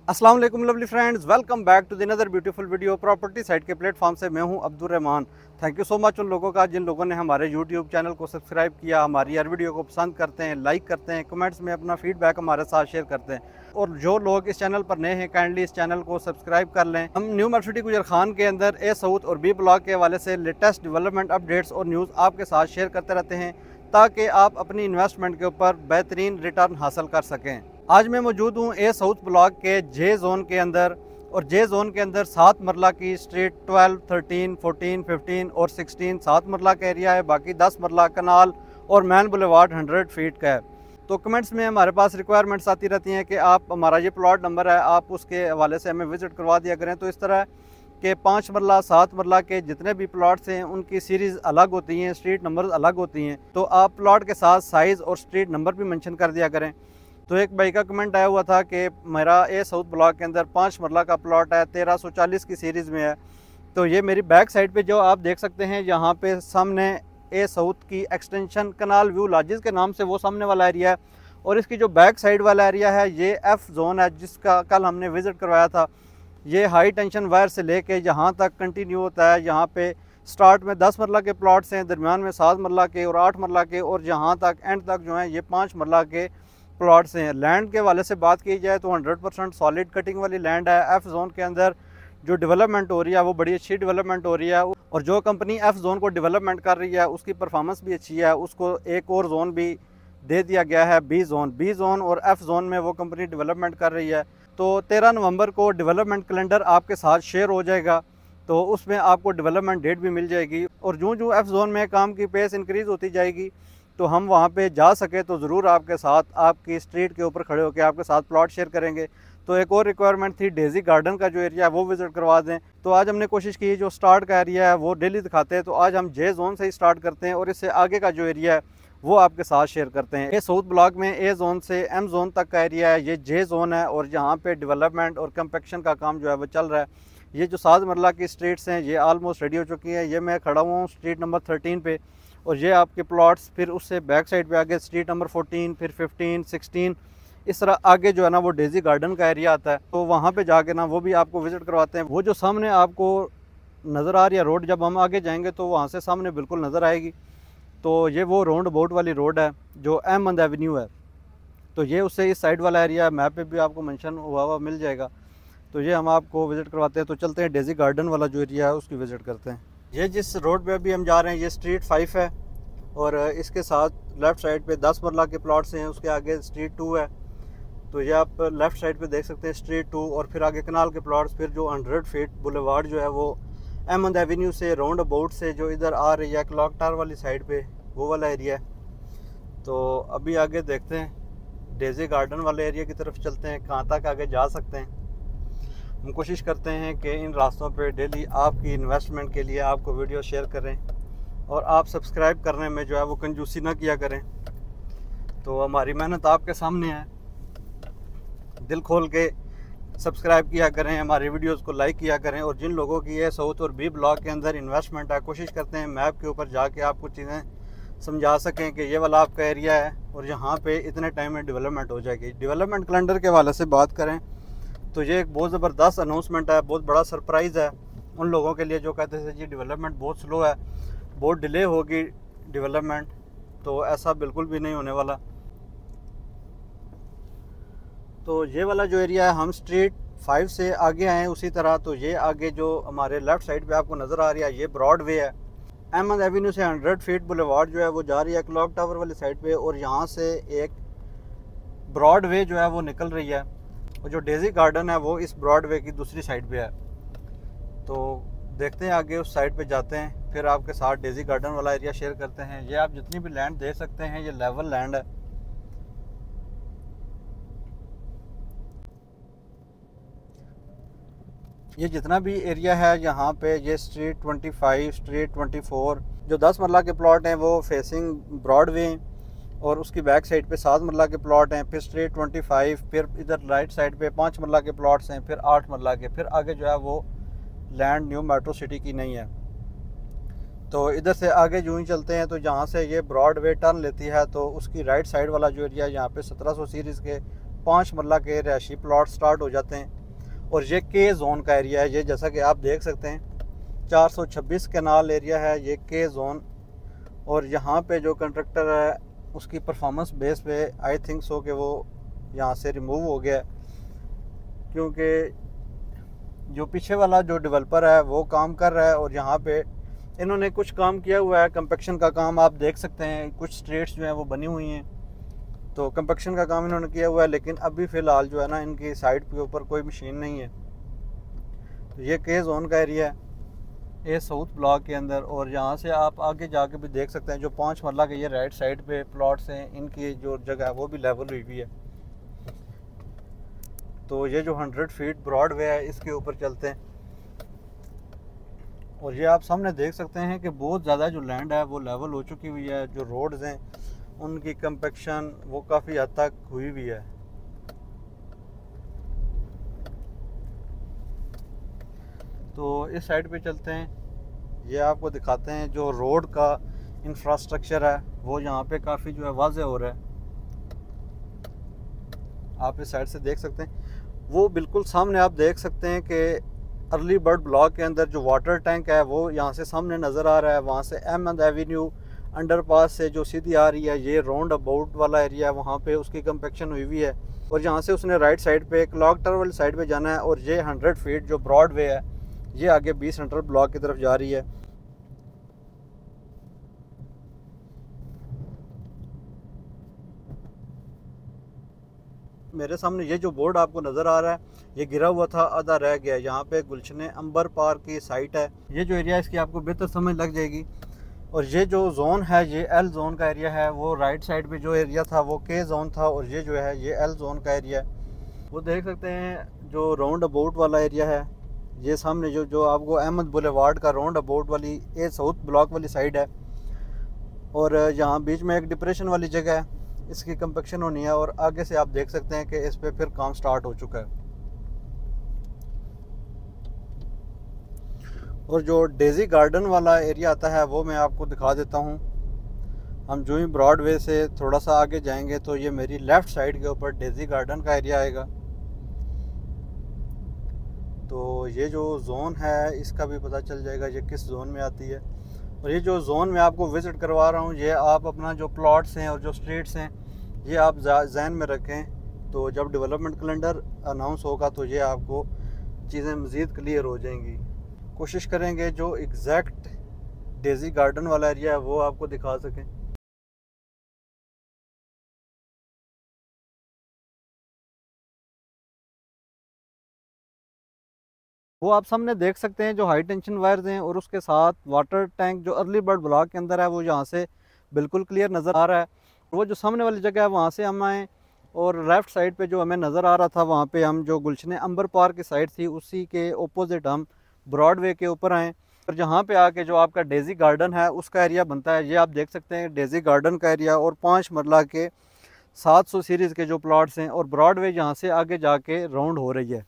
अस्सलाम वालेकुम lovely friends, welcome back to the another beautiful video property site के platform से मैं हूं Abdul Rahman. Thank you so much उन लोगों का जिन लोगों ने हमारे यूट्यूब चैनल को सब्सक्राइब किया, हमारी हर वीडियो को पसंद करते हैं, लाइक करते हैं, कमेंट्स में अपना फीडबैक हमारे साथ शेयर करते हैं। और जो लोग इस चैनल पर नए हैं काइंडली इस चैनल को सब्सक्राइब कर लें। हम न्यू मार्केट सिटी गुजर खान के अंदर ए साउथ और बी ब्लॉक के हवाले से लेटेस्ट डेवलपमेंट अपडेट्स और न्यूज़ आपके साथ शेयर करते रहते हैं ताकि आप अपनी इन्वेस्टमेंट के ऊपर बेहतरीन रिटर्न हासिल कर सकें। आज मैं मौजूद हूँ ए साउथ ब्लॉक के जे जोन के अंदर, और जे जोन के अंदर 7 मरला की स्ट्रीट 12, 13, 14, 15 और 16 7 मरला का एरिया है। बाकी 10 मरला कनाल और मैन बुलेवार्ड 100 फीट का है। तो कमेंट्स में हमारे पास रिक्वायरमेंट्स आती रहती हैं कि आप हमारा ये प्लॉट नंबर है, आप उसके हवाले से हमें विज़िट करवा दिया करें। तो इस तरह के 5 मरला 7 मरला के जितने भी प्लॉट्स हैं उनकी सीरीज़ अलग होती हैं, स्ट्रीट नंबर अलग होती हैं। तो आप प्लॉट के साथ साइज़ और स्ट्रीट नंबर भी मेंशन कर दिया करें। तो एक भाई का कमेंट आया हुआ था कि मेरा ए साउथ ब्लॉक के अंदर 5 मरला का प्लॉट है, 1340 की सीरीज़ में है। तो ये मेरी बैक साइड पे जो आप देख सकते हैं, यहाँ पे सामने ए साउथ की एक्सटेंशन कनाल व्यू लॉजिस के नाम से वो सामने वाला एरिया है। और इसकी जो बैक साइड वाला एरिया है ये एफ़ जोन है, जिसका कल हमने विज़िट करवाया था। ये हाई टेंशन वायर से लेके यहाँ तक कंटिन्यू होता है। यहाँ पे स्टार्ट में 10 मरला के प्लॉट्स हैं, दरमियान में 7 मरला के और 8 मरला के, और यहाँ तक एंड तक जो है ये 5 मरला के प्लॉट्स हैं। लैंड के वाले से बात की जाए तो 100% सॉलिड कटिंग वाली लैंड है। एफ़ जोन के अंदर जो डेवलपमेंट हो रही है वो बड़ी अच्छी डेवलपमेंट हो रही है, और जो कंपनी एफ़ जोन को डेवलपमेंट कर रही है उसकी परफॉर्मेंस भी अच्छी है। उसको एक और जोन भी दे दिया गया है, बी जोन और एफ़ जोन में वो कंपनी डेवलपमेंट कर रही है। तो 13 नवंबर को डेवलपमेंट कैलेंडर आपके साथ शेयर हो जाएगा, तो उसमें आपको डेवलपमेंट डेट भी मिल जाएगी। और जो एफ़ जोन में काम की पेस इंक्रीज़ होती जाएगी तो हम वहाँ पे जा सके तो ज़रूर आपके साथ आपकी स्ट्रीट के ऊपर खड़े होकर आपके साथ प्लॉट शेयर करेंगे। तो एक और रिक्वायरमेंट थी, डेज़ी गार्डन का जो एरिया है वो विज़िट करवा दें। तो आज हमने कोशिश की जो स्टार्ट का एरिया है वो डेली दिखाते हैं, तो आज हम जे जोन से ही स्टार्ट करते हैं और इससे आगे का जो एरिया है वो आपके साथ शेयर करते हैं। ये साउथ ब्लॉक में ए जोन से एम जोन तक का एरिया है, ये जे जोन है, और यहाँ पे डेवलपमेंट और कम्पेक्शन का काम जो है वो चल रहा है। ये जो 7 मरला की स्ट्रीट्स हैं ये आलमोस्ट रेडी हो चुकी हैं। ये मैं खड़ा हुआ हूँ स्ट्रीट नंबर 13 पे, और ये आपके प्लॉट्स फिर उससे बैक साइड पे आगे स्ट्रीट नंबर 14, फिर 15, 16, इस तरह आगे जो है ना वो डेज़ी गार्डन का एरिया आता है। तो वहाँ पे जाके ना वो भी आपको विज़िट करवाते हैं। वो जो सामने आपको नज़र आ रही है रोड, जब हम आगे जाएंगे तो वहाँ से सामने बिल्कुल नज़र आएगी। तो ये वो राउंड अबाउट वाली रोड है जो अहमद एवेन्यू है। तो ये उससे इस साइड वाला एरिया मैप पे भी आपको मेंशन हुआ मिल जाएगा। तो ये हम आपको विज़िट करवाते हैं। तो चलते हैं डेज़ी गार्डन वाला जो एरिया है उसकी विज़िट करते हैं। ये जिस रोड पे अभी हम जा रहे हैं ये स्ट्रीट 5 है, और इसके साथ लेफ़्ट साइड पे 10 मरला के प्लॉट्स हैं, उसके आगे स्ट्रीट 2 है। तो ये आप लेफ़्ट साइड पे देख सकते हैं स्ट्रीट 2, और फिर आगे कनाल के प्लॉट्स, फिर जो 100 फीट बुलेवार्ड जो है वो अहमद एवेन्यू से राउंड अबाउट से जो इधर आ रही है क्लॉक टावर वाली साइड पे वो वाला एरिया है। तो अभी आगे देखते हैं डेज़ी गार्डन वाले एरिया की तरफ चलते हैं, कहाँ तक आगे जा सकते हैं। हम कोशिश करते हैं कि इन रास्तों पे डेली आपकी इन्वेस्टमेंट के लिए आपको वीडियो शेयर करें, और आप सब्सक्राइब करने में जो है वो कंजूसी ना किया करें। तो हमारी मेहनत आपके सामने है, दिल खोल के सब्सक्राइब किया करें, हमारी वीडियोस को लाइक किया करें। और जिन लोगों की ये साउथ और बी ब्लॉक के अंदर इन्वेस्टमेंट है, कोशिश करते हैं मैप के ऊपर जाके आपको चीज़ें समझा सकें कि ये वाला आपका एरिया है और यहाँ पे इतने टाइम में डेवलपमेंट हो जाएगी। डेवलपमेंट कैलेंडर के हवाले से बात करें तो ये एक बहुत ज़बरदस्त अनाउंसमेंट है, बहुत बड़ा सरप्राइज़ है उन लोगों के लिए जो कहते थे जी डेवलपमेंट बहुत स्लो है, बहुत डिले होगी डेवलपमेंट। तो ऐसा बिल्कुल भी नहीं होने वाला। तो ये वाला जो एरिया है, हम स्ट्रीट 5 से आगे आए हैं उसी तरह। तो ये आगे जो हमारे लेफ़्ट साइड पे आपको नज़र आ रही है ये ब्रॉड वे है। अहमद एवेन्यू से 100 फीट बुलेवार्ड जो है वो जा रही है क्लॉक टावर वाली साइड पे, और यहाँ से एक ब्रॉड वे जो है वो निकल रही है, और जो डेज़ी गार्डन है वो इस ब्रॉड वे की दूसरी साइड पे है। तो देखते हैं आगे उस साइड पे जाते हैं, फिर आपके साथ डेज़ी गार्डन वाला एरिया शेयर करते हैं। ये आप जितनी भी लैंड देख सकते हैं ये लेवल लैंड है। ये जितना भी एरिया है यहाँ पे, ये स्ट्रीट 25, स्ट्रीट 24, जो 10 मरला के प्लॉट हैं वो फेसिंग ब्रॉड वे, और उसकी बैक साइड पे 7 मरला के प्लॉट हैं। फिर स्ट्रीट 25, फिर इधर राइट साइड पे 5 मरला के प्लॉट्स हैं, फिर 8 मरला के, फिर आगे जो है वो लैंड न्यू मेट्रो सिटी की नहीं है। तो इधर से आगे यूँ ही चलते हैं तो जहाँ से ये ब्रॉड वे टर्न लेती है तो उसकी राइट साइड वाला जो एरिया यहाँ पे 1700 सीरीज़ के 5 मरला के रहायशी प्लॉट स्टार्ट हो जाते हैं। और ये के जोन का एरिया है। ये जैसा कि आप देख सकते हैं 426 कैनाल एरिया है ये के जोन। और यहाँ पे जो कंट्रक्टर है उसकी परफॉर्मेंस बेस पे आई थिंक सो कि वो यहाँ से रिमूव हो गया, क्योंकि जो पीछे वाला जो डेवलपर है वो काम कर रहा है और यहाँ पे इन्होंने कुछ काम किया हुआ है। कंपैक्शन का काम आप देख सकते हैं, कुछ स्ट्रेट्स जो हैं वो बनी हुई हैं, तो कंपैक्शन का काम इन्होंने किया हुआ है। लेकिन अभी फ़िलहाल जो है ना इनकी साइड के ऊपर कोई मशीन नहीं है। तो ये के जोन का एरिया है ए साउथ ब्लॉक के अंदर। और यहाँ से आप आगे जाके भी देख सकते हैं जो 5 मरला के ये राइट साइड पे प्लॉट्स हैं, इनकी जो जगह है वो भी लेवल हुई हुई है। तो ये जो 100 फीट ब्रॉड वे है इसके ऊपर चलते हैं। और ये आप सामने देख सकते हैं कि बहुत ज़्यादा जो लैंड है वो लेवल हो चुकी हुई है। जो रोड्स हैं उनकी कंपैक्शन वो काफ़ी हद तक हुई हुई है। तो इस साइड पे चलते हैं, ये आपको दिखाते हैं जो रोड का इंफ्रास्ट्रक्चर है वो यहाँ पे काफ़ी जो है वाज़े हो रहा है। आप इस साइड से देख सकते हैं, वो बिल्कुल सामने आप देख सकते हैं कि अर्ली बर्ड ब्लॉक के अंदर जो वाटर टैंक है वो यहाँ से सामने नज़र आ रहा है। वहाँ से अहमद एवेन्यू अंडरपास से जो सीधी आ रही है ये राउंड अबाउट वाला एरिया है, वहाँ पे उसकी कंपैक्शन हुई हुई है। और यहाँ से उसने राइट साइड पे क्लॉक टावर वाली साइड पे जाना है। और ये 100 फीट जो ब्रॉड वे है ये आगे 20 सेंट्रल ब्लॉक की तरफ जा रही है। मेरे सामने ये जो बोर्ड आपको नज़र आ रहा है ये गिरा हुआ था, आधा रह गया। यहाँ पे गुलशन अंबर पार्क की साइट है। ये जो एरिया है इसकी आपको बेहतर समझ लग जाएगी। और ये जो जोन है ये एल जोन का एरिया है। वो राइट साइड पे जो एरिया था वो के जोन था और ये जो है ये एल जोन का एरिया है। वो देख सकते हैं जो राउंड अबाउट वाला एरिया है ये सामने जो आपको अहमद बुलेवार्ड का राउंड अबाउट वाली ए साउथ ब्लॉक वाली साइड है। और यहाँ बीच में एक डिप्रेशन वाली जगह है, इसकी कंपैक्शन होनी है। और आगे से आप देख सकते हैं कि इस पे फिर काम स्टार्ट हो चुका है। और जो डेजी गार्डन वाला एरिया आता है वो मैं आपको दिखा देता हूँ। हम जो ही ब्रॉडवे से थोड़ा सा आगे जाएंगे तो ये मेरी लेफ़्ट साइड के ऊपर डेजी गार्डन का एरिया आएगा। तो ये जो जोन है इसका भी पता चल जाएगा ये किस जोन में आती है। और ये जो जोन मैं आपको विज़िट करवा रहा हूँ ये आप अपना जो प्लॉट्स हैं और जो स्ट्रीट्स हैं ये आप जहन में रखें। तो जब डेवलपमेंट कैलेंडर अनाउंस होगा तो ये आपको चीज़ें मज़ीद क्लियर हो जाएंगी। कोशिश करेंगे जो एग्जैक्ट डेजी गार्डन वाला एरिया है वो आपको दिखा सकें। वो आप सामने देख सकते हैं जो हाई टेंशन वायर्स हैं और उसके साथ वाटर टैंक जो अर्ली बर्ड ब्लॉक के अंदर है वो यहाँ से बिल्कुल क्लियर नज़र आ रहा है। वो जो सामने वाली जगह है वहाँ से हम आए और लेफ़्ट साइड पे जो हमें नज़र आ रहा था वहाँ पे हम जो गुलशन अंबर पार्क की साइड थी उसी के ओपोजिट हम ब्रॉडवे के ऊपर आए। और जहाँ पे आके जो आपका डेजी गार्डन है उसका एरिया बनता है, ये आप देख सकते हैं डेजी गार्डन का एरिया। और 5 मरला के 700 सीरीज़ के जो प्लॉट्स हैं और ब्रॉडवे यहाँ से आगे जाके राउंड हो रही है।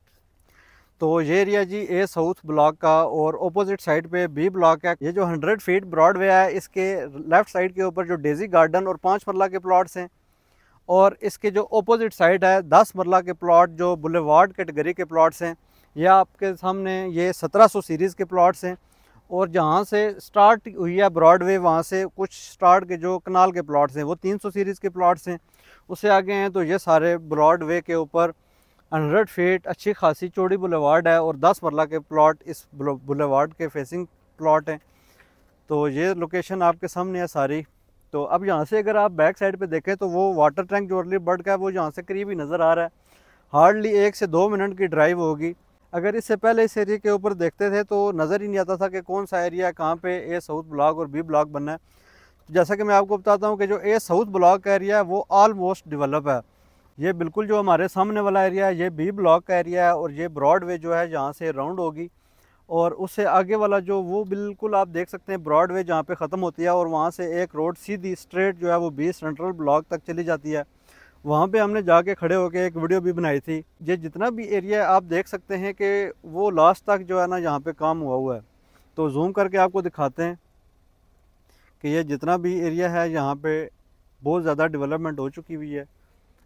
तो ये एरिया जी ए साउथ ब्लॉक का और ऑपोजिट साइड पे बी ब्लॉक है। ये जो 100 फीट ब्रॉडवे है इसके लेफ़्ट साइड के ऊपर जो डेजी गार्डन और 5 मरला के प्लॉट्स हैं और इसके जो ऑपोजिट साइड है 10 मरला के प्लॉट जो बुलेवार्ड कैटेगरी के प्लॉट्स हैं। ये आपके सामने ये 1700 सीरीज़ के प्लॉट्स हैं। और जहाँ से स्टार्ट हुई है ब्रॉडवे वहाँ से कुछ स्टार्ट के जो कनाल के प्लॉट्स हैं वो 300 सीरीज़ के प्लॉट्स हैं। उससे आगे हैं तो ये सारे ब्रॉडवे के ऊपर 100 फीट अच्छी खासी चौड़ी बुलेवार्ड है और 10 मरला के प्लॉट इस बुलेवार्ड के फेसिंग प्लॉट हैं। तो ये लोकेशन आपके सामने है सारी। तो अब यहाँ से अगर आप बैक साइड पे देखें तो वो वाटर टैंक जो अर्ली बर्ड का है वो यहाँ से करीब ही नज़र आ रहा है। हार्डली 1 से 2 मिनट की ड्राइव होगी। अगर इससे पहले इस एरिया के ऊपर देखते थे तो नज़र ही नहीं आता था कि कौन सा एरिया कहाँ पे ए साउथ ब्लॉक और बी ब्लॉक बनना है। जैसा कि मैं आपको बताता हूँ कि जो ए साउथ ब्लॉक का एरिया है वो ऑलमोस्ट डेवलप है। ये बिल्कुल जो हमारे सामने वाला एरिया है ये बी ब्लॉक का एरिया है और ये ब्रॉडवे जो है जहाँ से राउंड होगी। और उससे आगे वाला जो वो बिल्कुल आप देख सकते हैं ब्रॉडवे जहाँ पे ख़त्म होती है और वहाँ से एक रोड सीधी स्ट्रेट जो है वो 20 सेंट्रल ब्लॉक तक चली जाती है। वहाँ पे हमने जाके खड़े होकर एक वीडियो भी बनाई थी। ये जितना भी एरिया आप देख सकते हैं कि वो लास्ट तक जो है ना यहाँ पे काम हुआ है। तो जूम करके आपको दिखाते हैं कि ये जितना भी एरिया है यहाँ पे बहुत ज़्यादा डेवलपमेंट हो चुकी हुई है।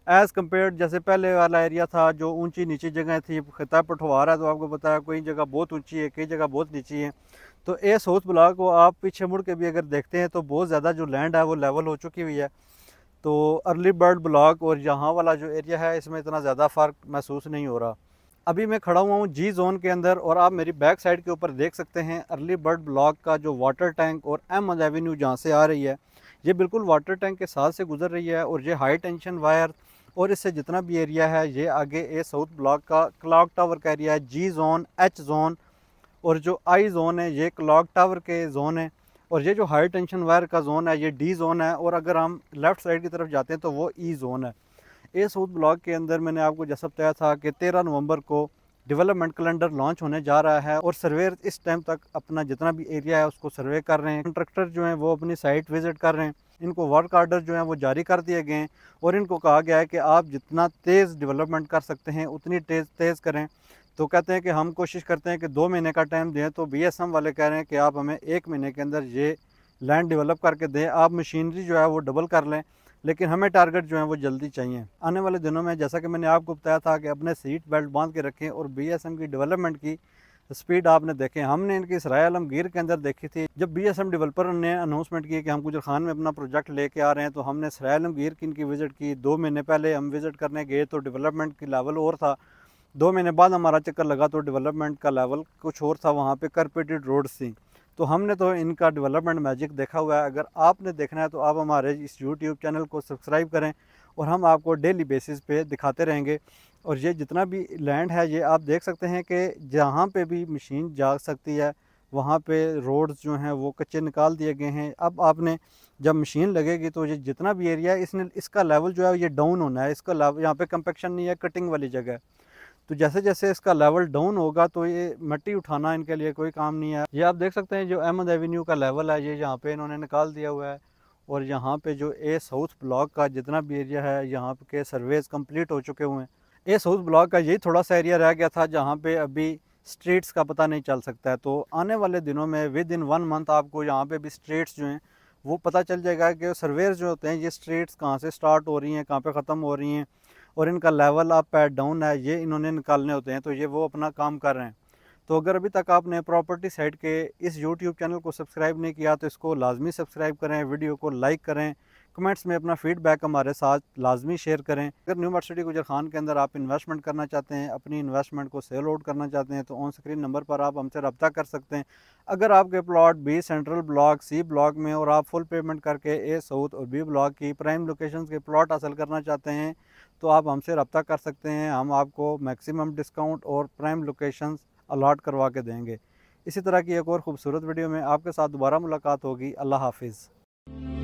एज़ कम्पेयर जैसे पहले वाला एरिया था जो ऊंची नीची जगह थी। खिताब पठवार है तो आपको पता है कोई जगह बहुत ऊंची है, कई जगह बहुत नीची है। तो ए साउथ ब्लॉक को आप पीछे मुड़ के भी अगर देखते हैं तो बहुत ज़्यादा जो लैंड है वो लेवल हो चुकी हुई है। तो अर्ली बर्ड ब्लॉक और यहाँ वाला जो एरिया है इसमें इतना ज़्यादा फ़र्क महसूस नहीं हो रहा। अभी मैं खड़ा हुआ हूँ जी जोन के अंदर और आप मेरी बैक साइड के ऊपर देख सकते हैं अर्ली बर्ड ब्लॉक का जो वाटर टैंक और अहमद एवेन्यू जहाँ से आ रही है, ये बिल्कुल वाटर टैंक के साथ से गुजर रही है। और ये हाई टेंशन वायर और इससे जितना भी एरिया है ये आगे ए साउथ ब्लॉक का क्लॉक टावर का एरिया है। जी जोन, एच जोन और जो आई जोन है ये क्लॉक टावर के जोन है। और ये जो हाई टेंशन वायर का जोन है ये डी जोन है। और अगर हम लेफ़्ट साइड की तरफ जाते हैं तो वो ई जोन है। ए साउथ ब्लॉक के अंदर मैंने आपको जैसा बताया था कि 13 नवंबर को डेवलपमेंट कैलेंडर लॉन्च होने जा रहा है और सर्वेयर इस टाइम तक अपना जितना भी एरिया है उसको सर्वे कर रहे हैं। कंट्रैक्टर जो हैं वो अपनी साइट विजिट कर रहे हैं। इनको वर्क आर्डर जो हैं वो जारी कर दिए गए हैं और इनको कहा गया है कि आप जितना तेज़ डेवलपमेंट कर सकते हैं उतनी तेज़ करें। तो कहते हैं कि हम कोशिश करते हैं कि 2 महीने का टाइम दें, तो बीएसएम वाले कह रहे हैं कि आप हमें 1 महीने के अंदर ये लैंड डेवलप करके दें। आप मशीनरी जो है वो डबल कर लें, लेकिन हमें टारगेट जो है वो जल्दी चाहिए। आने वाले दिनों में जैसा कि मैंने आपको बताया था कि अपने सीट बेल्ट बांध के रखें और बीएसएम की डेवलपमेंट की स्पीड आपने देखें। हमने इनकी सराय आलमगीर के अंदर देखी थी जब बीएसएम डेवलपर ने अनाउंसमेंट की कि हम गुजर खान में अपना प्रोजेक्ट लेके आ रहे हैं, तो हमने सराय आलमगीर की इनकी विज़िट की। 2 महीने पहले हम विज़िट करने गए तो डेवलपमेंट की लेवल और था। 2 महीने बाद हमारा चक्कर लगा तो डेवलपमेंट का लेवल कुछ और था, वहाँ पे कारपेटेड रोड्स थी। तो हमने तो इनका डेवलपमेंट मैजिक देखा हुआ है। अगर आपने देखना है तो आप हमारे इस यूट्यूब चैनल को सब्सक्राइब करें और हम आपको डेली बेसिस पे दिखाते रहेंगे। और ये जितना भी लैंड है ये आप देख सकते हैं कि जहाँ पे भी मशीन जा सकती है वहाँ पे रोड्स जो हैं वो कच्चे निकाल दिए गए हैं। अब आपने जब मशीन लगेगी तो ये जितना भी एरिया है इसने इसका लेवल जो है ये डाउन होना है। इसका लेवल यहाँ पे कंपेक्शन नहीं है, कटिंग वाली जगह है। तो जैसे जैसे इसका लेवल डाउन होगा तो ये मिट्टी उठाना इनके लिए कोई काम नहीं है। ये आप देख सकते हैं जो अहमद एवेन्यू का लेवल है ये यहाँ पे इन्होंने निकाल दिया हुआ है। और यहाँ पे जो ए साउथ ब्लॉक का जितना भी एरिया है यहाँ के सर्वेज कंप्लीट हो चुके हुए हैं। ए साउथ ब्लॉक का यही थोड़ा सा एरिया रह गया था जहाँ पे अभी स्ट्रीट्स का पता नहीं चल सकता है। तो आने वाले दिनों में विद इन 1 मंथ आपको यहाँ पे भी स्ट्रीट्स जो हैं वो पता चल जाएगा कि सर्वेयर जो होते हैं ये स्ट्रीट्स कहाँ से स्टार्ट हो रही हैं, कहाँ पे ख़त्म हो रही हैं और इनका लेवल अप है डाउन है ये इन्होंने निकालने होते हैं। तो ये वो अपना काम कर रहे हैं। तो अगर अभी तक आपने प्रॉपर्टी साइट के इस यूट्यूब चैनल को सब्सक्राइब नहीं किया तो इसको लाजमी सब्सक्राइब करें, वीडियो को लाइक करें, कमेंट्स में अपना फीडबैक हमारे साथ लाजमी शेयर करें। अगर न्यू मार्केट सिटी गुजर खान के अंदर आप इन्वेस्टमेंट करना चाहते हैं, अपनी इन्वेस्टमेंट को सेल आउट करना चाहते हैं तो ऑन स्क्रीन नंबर पर आप हमसे रब्ता कर सकते हैं। अगर आपके plot B central block, C block में और आप फुल पेमेंट करके ए साउथ और बी ब्लॉक की प्राइम लोकेशंस के प्लॉट हासिल करना चाहते हैं तो आप हमसे रब्ता कर सकते हैं। हम आपको मैक्सिमम डिस्काउंट और प्राइम लोकेशंस अलॉट करवा के देंगे। इसी तरह की एक और ख़ूबसूरत वीडियो में आपके साथ दोबारा मुलाकात होगी। अल्लाह हाफिज़।